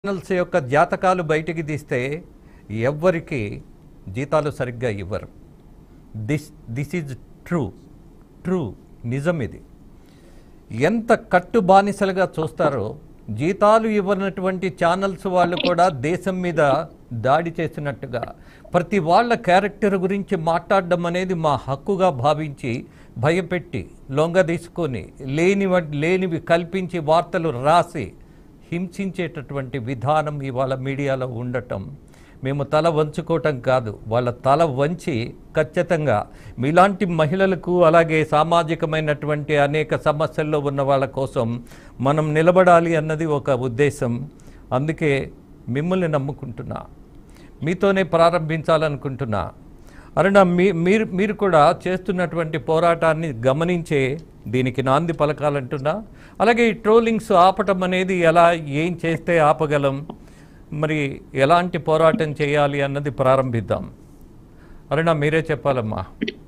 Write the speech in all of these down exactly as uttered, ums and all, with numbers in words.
Channels యొక్క జాతకాలు బయటికి తీస్తే ఎవ్వరికి జీతాలు సరిగ్గా ఇవ్వరు. This this is true true నిజం. ఇది ఎంత కట్టు బానిసలుగా చూస్తారో జీతాలు ఇవ్వనటువంటి ఛానల్స్ వాళ్ళు కూడా దేశం మీద దాడి చేసినట్టుగా ప్రతి వాళ్ళ క్యారెక్టర్ గురించి మాట్లాడడం అనేది మా హక్కుగా భావించి భయపెట్టి లొంగ తీసుకొని లేని లేనివి కల్పించి వార్తలు రాసి హింసించేటటువంటి విధానం ఇవాళ మీడియాలో ఉండటం మేము తల వంచుకోవటం కాదు, వాళ్ళ తల వంచి ఖచ్చితంగా మీలాంటి మహిళలకు అలాగే సామాజికమైనటువంటి అనేక సమస్యల్లో ఉన్న వాళ్ళ కోసం మనం నిలబడాలి అన్నది ఒక ఉద్దేశం. అందుకే మిమ్మల్ని నమ్ముకుంటున్నా, మీతోనే ప్రారంభించాలనుకుంటున్నా. అరుణ, మీ మీరు మీరు కూడా చేస్తున్నటువంటి పోరాటాన్ని గమనించే దీనికి నాంది పలకాలంటున్నా. అలాగే ఈ ట్రోలింగ్స్ ఆపటం అనేది ఎలా, ఏం చేస్తే ఆపగలం, మరి ఎలాంటి పోరాటం చేయాలి అన్నది ప్రారంభిద్దాం. అరుణ, మీరే చెప్పాలమ్మా.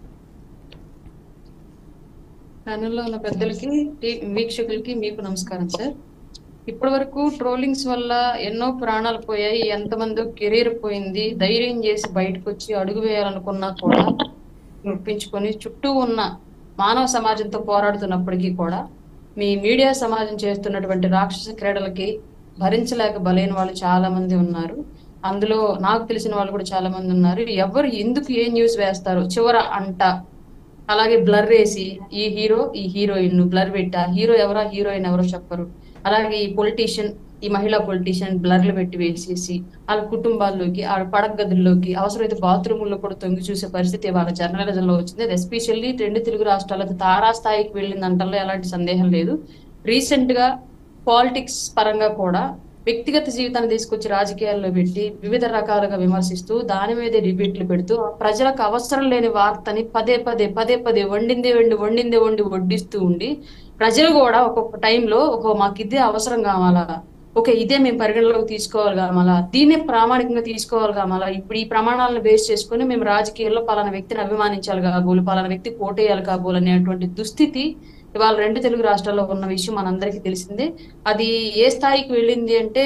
ప్యానెల్లో ఉన్న పెద్దలకి, వీక్షకులకి మీకు నమస్కారం సార్. ఇప్పటి వరకు ట్రోలింగ్స్ వల్ల ఎన్నో ప్రాణాలు పోయాయి, ఎంతమంది కెరీర్ పోయింది. ధైర్యం చేసి బయటకు వచ్చి అడుగు వేయాలనుకున్నా కూడా నొప్పించుకొని చుట్టూ ఉన్న మానవ సమాజంతో పోరాడుతున్నప్పటికీ కూడా మీ మీడియా సమాజం చేస్తున్నటువంటి రాక్షస క్రీడలకి భరించలేక బలైన వాళ్ళు చాలా మంది ఉన్నారు. అందులో నాకు తెలిసిన వాళ్ళు కూడా చాలా మంది ఉన్నారు. ఎవరు ఎందుకు ఏ న్యూస్ వేస్తారు చివర అంట, అలాగే బ్లర్ వేసి ఈ హీరో ఈ హీరోయిన్ బ్లర్ పెట్టా, హీరో ఎవరో హీరోయిన్ ఎవరో చెప్పరు. అలాగే ఈ పొలిటీషియన్, ఈ మహిళా పొలిటీషియన్ బ్లర్లు పెట్టి వేసేసి వాళ్ళ కుటుంబాల్లోకి, ఆ పడక గదుల్లోకి, అవసరమైతే బాత్రూముల్లో కూడా తొంగి చూసే పరిస్థితి వాళ్ళ జర్నలిజంలో వచ్చింది. అది ఎస్పెషల్లీ రెండు తెలుగు రాష్ట్రాలకు తారాస్థాయికి వెళ్ళిందంటలో ఎలాంటి సందేహం లేదు. రీసెంట్ గా పాలిటిక్స్ పరంగా కూడా వ్యక్తిగత జీవితాన్ని తీసుకొచ్చి రాజకీయాల్లో పెట్టి వివిధ రకాలుగా విమర్శిస్తూ దాని మీదే డిబేట్లు పెడుతూ ప్రజలకు అవసరం లేని వార్తని పదే పదే పదే పదే వండిందే వండి వండిందే వండి వడ్డిస్తూ ఉండి ప్రజలు కూడా ఒక్కొక్క టైంలో ఒక మాకు ఇదే అవసరం కావాలా, ఓకే ఇదే మేము పరిగణలోకి తీసుకోవాలి కావాలా, దీన్నే ప్రామాణికంగా తీసుకోవాలి కావాలా, ఇప్పుడు ఈ ప్రమాణాలను బేస్ చేసుకుని మేము రాజకీయాల్లో పలానా వ్యక్తిని అభిమానించాలి కాబోలు, పలానా వ్యక్తి కోటేయాలి కాబోలు అనేటువంటి దుస్థితి ఇవాళ రెండు తెలుగు రాష్ట్రాల్లో ఉన్న విషయం మనందరికీ తెలిసిందే. అది ఏ స్థాయికి వెళ్ళింది అంటే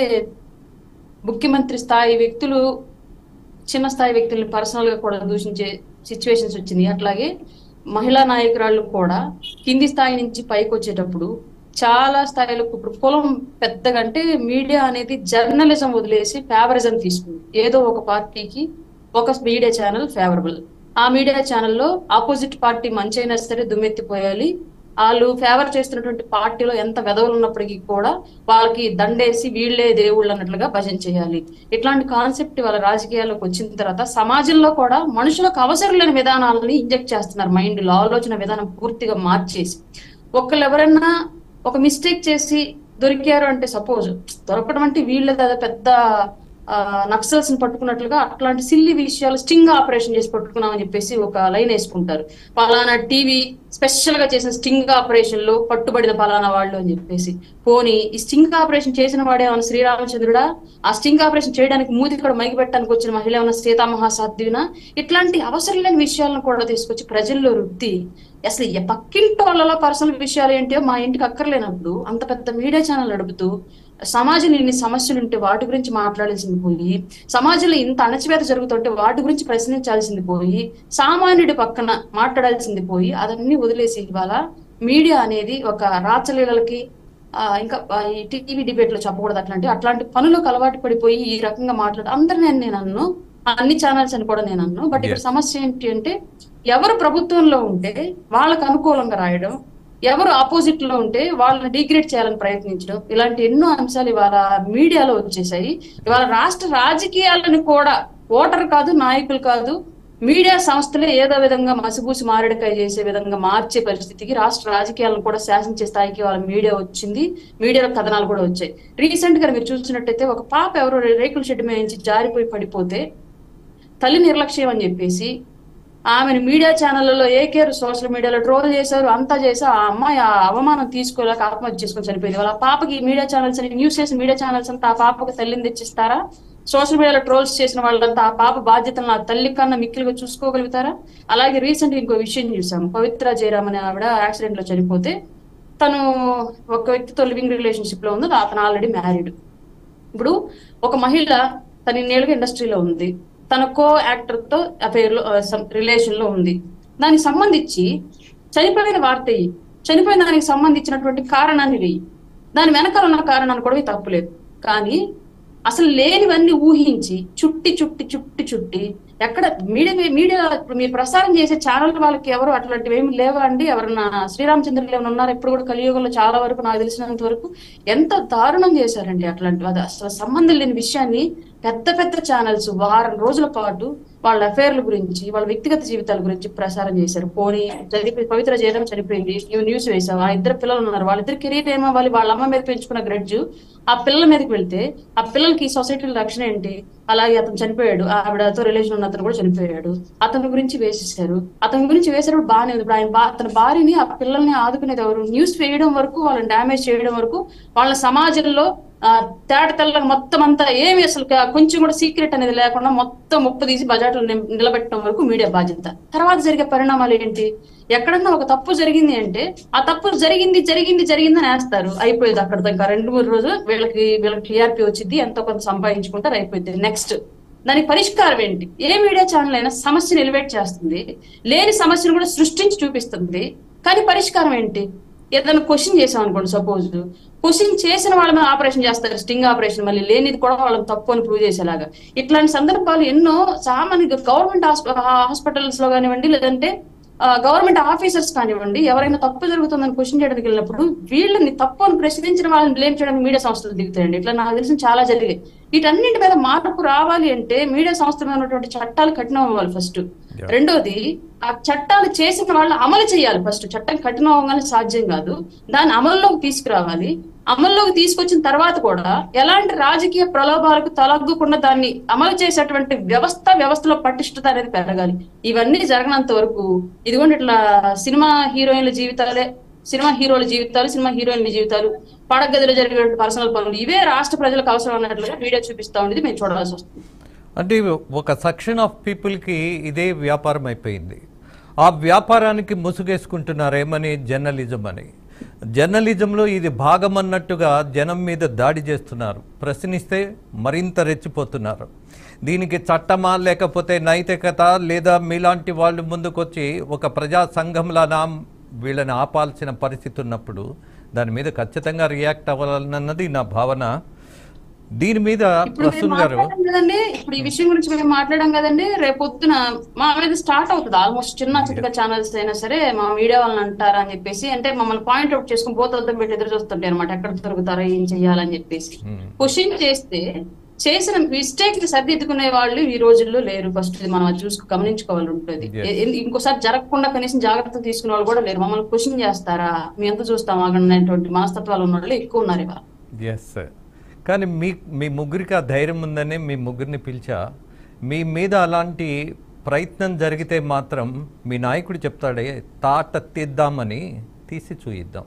ముఖ్యమంత్రి స్థాయి వ్యక్తులు చిన్న స్థాయి వ్యక్తుల్ని పర్సనల్ గా కూడా దూషించే సిచ్యువేషన్స్ వచ్చింది. అట్లాగే మహిళా నాయకురాళ్ళు కూడా కింది స్థాయి నుంచి పైకి వచ్చేటప్పుడు చాలా స్థాయిలో ఇప్పుడు కులం పెద్దగా, అంటే మీడియా అనేది జర్నలిజం వదిలేసి ఫేవరిజం తీసుకుంది. ఏదో ఒక పార్టీకి ఒక మీడియా ఛానల్ ఫేవరబుల్, ఆ మీడియా ఛానల్లో ఆపోజిట్ పార్టీ మంచి అయినా సరే దుమ్మెత్తిపోయాలి, వాళ్ళు ఫేవర్ చేస్తున్నటువంటి పార్టీలో ఎంత వెధవలు ఉన్నప్పటికీ కూడా వాళ్ళకి దండేసి వీళ్లే దేవుళ్ళు అన్నట్లుగా భజన చేయాలి. ఇట్లాంటి కాన్సెప్ట్ వాళ్ళ రాజకీయాల్లోకి వచ్చిన తర్వాత సమాజంలో కూడా మనుషులకు అవసరం లేని విధానాలని ఇంజెక్ట్ చేస్తున్నారు. మైండ్ లో ఆలోచన విధానం పూర్తిగా మార్చేసి ఒకళ్ళు ఎవరైనా ఒక మిస్టేక్ చేసి దొరికారు అంటే, సపోజ్ దొరకడం అంటే వీళ్ళ పెద్ద నక్సల్స్ ని పట్టుకున్నట్లుగా అట్లాంటి సిల్లి విషయాలు స్టింగ్ ఆపరేషన్ చేసి పట్టుకున్నామని చెప్పేసి ఒక లైన్ వేసుకుంటారు. పలానా టీవీ స్పెషల్ గా చేసిన స్టింగ్ ఆపరేషన్ లో పట్టుబడిన పలానా వాళ్ళు అని చెప్పేసి. పోనీ ఈ స్టింగ్ ఆపరేషన్ చేసిన వాడేమన్నా శ్రీరామచంద్రుడా, ఆ స్టింగ్ ఆపరేషన్ చేయడానికి మూతి కూడా మైకి పెట్టడానికి వచ్చిన మహిళ ఏమన్నా సీతామహాసాధ్యునా? ఇట్లాంటి అవసరం లేని విషయాలను కూడా తీసుకొచ్చి ప్రజల్లో రుద్ది అసలు పక్కింటి వాళ్ళలో పర్సనల్ విషయాలు ఏంటో మా ఇంటికి అక్కర్లేనప్పుడు అంత పెద్ద మీడియా ఛానల్ నడుపుతూ సమాజంలో ఇన్ని సమస్యలు ఉంటే వాటి గురించి మాట్లాడాల్సింది పోయి, సమాజంలో ఇంత అణచివేత జరుగుతుంటే వాటి గురించి ప్రశ్నించాల్సింది పోయి, సామాన్యుడి పక్కన మాట్లాడాల్సింది పోయి అదన్నీ వదిలేసి ఇవాళ మీడియా అనేది ఒక రాచలీలకి ఆ ఇంకా ఈ టీవీ డిబేట్ లో చెప్పకూడదు అట్లాంటి అట్లాంటి పనులకు అలవాటు పడిపోయి ఈ రకంగా మాట్లాడు అందరు నేను నేను అన్ను, అన్ని ఛానల్స్ అని కూడా నేను అన్ను. బట్ ఇక్కడ సమస్య ఏంటి అంటే ఎవరు ప్రభుత్వంలో ఉంటే వాళ్ళకు అనుకూలంగా రాయడం, ఎవరు ఆపోజిట్ లో ఉంటే వాళ్ళని డిగ్రేడ్ చేయాలని ప్రయత్నించడం, ఇలాంటి ఎన్నో అంశాలు ఇవాళ మీడియాలో వచ్చేసాయి. ఇవాళ రాష్ట్ర రాజకీయాలను కూడా ఓటర్ కాదు, నాయకులు కాదు, మీడియా సంస్థలే ఏదో విధంగా మసిబూసి మారేడుకాయ చేసే విధంగా మార్చే పరిస్థితికి రాష్ట్ర రాజకీయాలను కూడా శాసించే స్థాయికి వాళ్ళ మీడియా వచ్చింది. మీడియాలో కథనాలు కూడా వచ్చాయి. రీసెంట్ గా మీరు చూసినట్టయితే ఒక పాప ఎవరో రేకుల షెడ్ మీద నుంచి జారిపోయి పడిపోతే తల్లి నిర్లక్ష్యం అని చెప్పేసి ఆమెను మీడియా ఛానళ్లలో ఏకేరు సోషల్ మీడియాలో ట్రోల్ చేశారు, అంతా చేసి ఆ అమ్మాయి ఆ అవమానం తీసుకోలేక ఆత్మహత్య చేసుకొని చనిపోయింది. వాళ్ళ పాపకి మీడియా ఛానల్స్ అని న్యూస్ చేసిన మీడియా ఛానల్స్ అంతా ఆ పాపకు తల్లిని తెచ్చిస్తారా? సోషల్ మీడియాలో ట్రోల్స్ చేసిన వాళ్ళంతా ఆ పాప బాధ్యతలను ఆ తల్లి కన్నా మిక్కిలిగా చూసుకోగలుగుతారా? అలాగే రీసెంట్ గా ఇంకో విషయం చూసాము. పవిత్ర జయరామ్ అనే ఆవిడ యాక్సిడెంట్ లో చనిపోతే తను ఒక వ్యక్తితో లివింగ్ రిలేషన్షిప్ లో ఉంది, అతను ఆల్రెడీ మ్యారీడ్. ఇప్పుడు ఒక మహిళ తన ఇన్నేళ్ళుగా ఇండస్ట్రీలో ఉంది, తన కో యాక్టర్ తో అఫైర్ లో రిలేషన్ లో ఉంది, దానికి సంబంధించి చనిపోయిన వార్త ఇయ్యి, చనిపోయిన దానికి సంబంధించినటువంటి కారణాన్ని వెయ్యి, దాని వెనకాల ఉన్న కారణాన్ని కూడా తప్పులేదు. కానీ అసలు లేనివన్నీ ఊహించి చుట్టి చుట్టి చుట్టి చుట్టి ఎక్కడ మీడియా మీడియా ఇప్పుడు మీరు ప్రసారం చేసే ఛానల్ వాళ్ళకి ఎవరు అట్లాంటివి ఏమి లేవా అండి? ఎవరన్నా శ్రీరామచంద్రులు ఏమైనా ఉన్నారు? ఇప్పుడు కూడా కలియుగంలో చాలా వరకు నాకు తెలిసినంత వరకు ఎంత దారుణం చేశారండి అట్లాంటివి. అది అసలు సంబంధం లేని విషయాన్ని పెద్ద పెద్ద ఛానల్స్ వారం రోజుల పాటు వాళ్ళ అఫైర్ల గురించి, వాళ్ళ వ్యక్తిగత జీవితాల గురించి ప్రసారం చేశారు. పోనీ చనిపోయి పవిత్ర చేయడం చనిపోయింది, నువ్వు న్యూస్ వేసావు, ఆ ఇద్దరు పిల్లలు ఉన్నారు, వాళ్ళిద్దరు కెరీర్ ఏమో వాళ్ళు వాళ్ళ అమ్మ మీద పెంచుకున్న గ్రడ్జ్ ఆ పిల్లల మీదకి వెళ్తే ఆ పిల్లలకి సొసైటీలో రక్షణ ఏంటి? అలాగే అతను చనిపోయాడు, ఆవిడతో రిలేషన్ ఉన్న అతను కూడా చనిపోయాడు, అతని గురించి వేసేసారు. అతని గురించి వేసేటప్పుడు బాగానే ఉంది. ఇప్పుడు ఆయన బా అతని భార్యని ఆ పిల్లల్ని ఆదుకునేది ఎవరు? న్యూస్ వేయడం వరకు, వాళ్ళని డ్యామేజ్ చేయడం వరకు, వాళ్ళ సమాజంలో ఆ తేట తెల్లగా మొత్తం అంతా ఏమి అసలు కొంచెం కూడా సీక్రెట్ అనేది లేకుండా మొత్తం ముప్పు తీసి బజార్లో నిలబెట్టడం వరకు మీడియా బాధ్యత. తర్వాత జరిగే పరిణామాలు ఏంటి? ఎక్కడన్నా ఒక తప్పు జరిగింది అంటే ఆ తప్పు జరిగింది జరిగింది జరిగింది అని వేస్తారు, అయిపోయింది అక్కడ. ఇంకా రెండు మూడు రోజులు వీళ్ళకి వీళ్ళకి టీఆర్పీ వచ్చింది, ఎంతో కొంత సంపాదించుకుంటారు, అయిపోయింది. నెక్స్ట్ దానికి పరిష్కారం ఏంటి? ఏ మీడియా ఛానల్ అయినా సమస్యను ఎలివేట్ చేస్తుంది, లేని సమస్యను కూడా సృష్టించి చూపిస్తుంది. కానీ పరిష్కారం ఏంటి? ఏదైనా క్వశ్చన్ చేసాం అనుకోండి, సపోజ్ క్వశ్చన్ చేసిన వాళ్ళ మీద ఆపరేషన్ చేస్తారు, స్టింగ్ ఆపరేషన్, మళ్ళీ లేనిది కూడా వాళ్ళని తప్పు అని ప్రూవ్ చేసేలాగా. ఇట్లాంటి సందర్భాలు ఎన్నో సామాన్య గవర్నమెంట్ హాస్పిటల్స్ లో కానివ్వండి, లేదంటే గవర్నమెంట్ ఆఫీసర్స్ కానివ్వండి, ఎవరైనా తప్పు జరుగుతుందని క్వశ్చన్ చేయడానికి వెళ్ళినప్పుడు వీళ్ళని తప్పు అని ప్రశ్నించిన వాళ్ళని బ్లేమ్ చేయడానికి మీడియా సంస్థలు దిగుతాయండి. ఇట్లా నాకు తెలిసిన చాలా జరిగాయి. వీటన్నింటి మీద మార్పు రావాలి అంటే మీడియా సంస్థల మీద ఉన్నటువంటి చట్టాలు కఠినం అవ్వాలి ఫస్ట్. రెండోది, ఆ చట్టాలు చేసిన వాళ్ళు అమలు చేయాలి. ఫస్ట్ చట్టం కఠినం అవ్వగానే సాధ్యం కాదు, దాన్ని అమల్లోకి తీసుకురావాలి. అమల్లోకి తీసుకొచ్చిన తర్వాత కూడా ఎలాంటి రాజకీయ ప్రలోభాలకు తలగ్గకుండా దాన్ని అమలు చేసేటువంటి వ్యవస్థ వ్యవస్థలో పటిష్టత అనేది పెరగాలి. ఇవన్నీ జరగనంత వరకు ఇదిగోండి ఇట్లా సినిమా హీరోయిన్ల జీవితాలే, సినిమా హీరోల జీవితాలు, సినిమా హీరోయిన్ల జీవితాలు, పడగదిలో జరిగే పర్సనల్ పనులు, ఇవే రాష్ట్ర ప్రజలకు అవసరం అన్నట్లుగా మీడియా చూపిస్తా ఉండేది మేము చూడాల్సి వస్తుంది. అంటే ఒక సెక్షన్ ఆఫ్ పీపుల్కి ఇదే వ్యాపారం అయిపోయింది. ఆ వ్యాపారానికి ముసుగేసుకుంటున్నారేమని జర్నలిజం అని. జర్నలిజంలో ఇది భాగం అన్నట్టుగా జనం మీద దాడి చేస్తున్నారు, ప్రశ్నిస్తే మరింత రెచ్చిపోతున్నారు. దీనికి చట్టమా లేకపోతే నైతికత లేదా మీలాంటి వాళ్ళు ముందుకొచ్చి ఒక ప్రజా సంఘంలానా వీళ్ళని ఆపాల్సిన పరిస్థితి ఉన్నప్పుడు దాని మీద ఖచ్చితంగా రియాక్ట్ అవ్వాలన్నది నా భావన. దీని మీద ప్రసూన్ గారు కదండి, ఇప్పుడు ఈ విషయం గురించి మేము మాట్లాడాం కదండి, రేపు పొద్దున మా మీద స్టార్ట్ అవుతుంది. ఆల్మోస్ట్ చిన్న చిన్న ఛానల్స్ అయినా సరే మా మీడియా వాళ్ళని అంటారా అని చెప్పేసి, అంటే మమ్మల్ని పాయింట్ అవుట్ చేసుకుని పోతొద్దం పెట్టి ఎదురు చూస్తుంటాయి అనమాట, ఎక్కడ దొరుకుతారా ఏం చెయ్యాలని చెప్పేసి. క్వశ్చన్ చేస్తే చేసిన మిస్టేక్ ని సరిదిద్దుకునే వాళ్ళు ఈ రోజుల్లో లేరు. ఫస్ట్ మనం అది చూసుకు గమనించుకోవాలి ఉంటుంది. ఇంకోసారి జరగకుండా కనీసం జాగ్రత్తలు తీసుకునే వాళ్ళు కూడా లేరు. మమ్మల్ని క్వశ్చన్ చేస్తారా, మీ ఎంత చూస్తాం అనేటువంటి మనస్తత్వాలు ఉన్న వాళ్ళు ఎక్కువ ఉన్నారు ఇవాళ. Yes sir. కానీ మీ మీ ముగ్గురికి ఆ ధైర్యం ఉందని మీ ముగ్గురిని పిలిచా. మీ మీద అలాంటి ప్రయత్నం జరిగితే మాత్రం మీ నాయకుడు చెప్తాడే, తాట తీద్దామని తీసి చూయిద్దాం.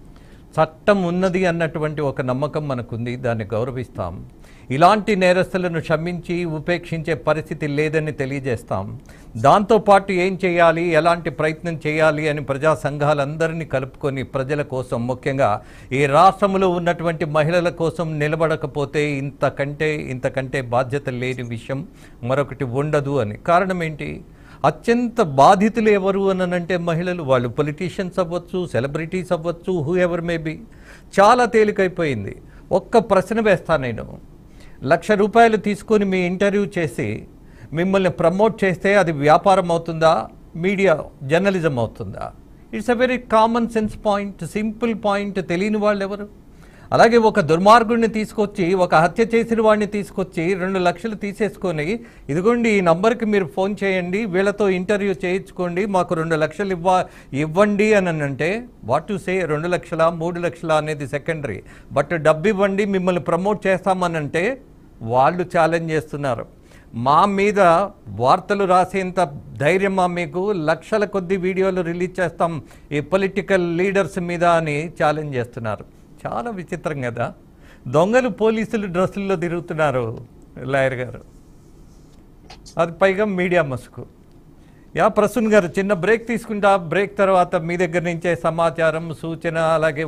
చట్టం ఉన్నది అన్నటువంటి ఒక నమ్మకం మనకుంది, దాన్ని గౌరవిస్తాం. ఇలాంటి నేరస్తులను క్షమించి ఉపేక్షించే పరిస్థితి లేదని తెలియజేస్తాం. దాంతోపాటు ఏం చేయాలి, ఎలాంటి ప్రయత్నం చేయాలి అని ప్రజా సంఘాలందరినీ కలుపుకొని ప్రజల కోసం, ముఖ్యంగా ఈ రాష్ట్రంలో ఉన్నటువంటి మహిళల కోసం నిలబడకపోతే ఇంతకంటే ఇంతకంటే బాధ్యత లేని విషయం మరొకటి ఉండదు అని. కారణం ఏంటి? అత్యంత బాధితులు ఎవరు అనంటే మహిళలు. వాళ్ళు పొలిటీషియన్స్ అవ్వచ్చు, సెలబ్రిటీస్ అవ్వచ్చు, హూ ఎవర్ మేబీ. చాలా తేలికైపోయింది. ఒక్క ప్రశ్న వేస్తాను నేను. లక్ష రూపాయలు తీసుకొని మీ ఇంటర్వ్యూ చేసి మిమ్మల్ని ప్రమోట్ చేస్తే అది వ్యాపారం అవుతుందా, మీడియా జర్నలిజం అవుతుందా? It's a very common sense point, simple point. తెలియని వాళ్ళు ఎవరు? అలాగే ఒక దుర్మార్గుడిని తీసుకొచ్చి, ఒక హత్య చేసిన వాడిని తీసుకొచ్చి రెండు లక్షలు తీసేసుకొని, ఇదిగోండి ఈ నంబర్కి మీరు ఫోన్ చేయండి, వీళ్ళతో ఇంటర్వ్యూ చేయించుకోండి, మాకు రెండు లక్షలు ఇవ్వ ఇవ్వండి అని అంటే వాట్ టు సే? రెండు లక్షల మూడు లక్షల అనేది సెకండరీ, బట్ డబ్బు ఇవ్వండి మిమ్మల్ని ప్రమోట్ చేస్తామనంటే వాళ్ళు ఛాలెంజ్ చేస్తున్నారు. మా మీద వార్తలు రాసేంత ధైర్యమా మీకు? లక్షల కొద్ది వీడియోలు రిలీజ్ చేస్తాం ఈ పొలిటికల్ లీడర్స్ మీద అని ఛాలెంజ్ చేస్తున్నారు. చాలా విచిత్రం కదా. దొంగలు పోలీసులు డ్రెస్సుల్లో తిరుగుతున్నారు లాయర్ గారు, అది పైగా మీడియా మసుకు. యా ప్రసూన్ గారు, చిన్న బ్రేక్ తీసుకుంటా. బ్రేక్ తర్వాత మీ దగ్గర నుంచే సమాచారం, సూచన, అలాగే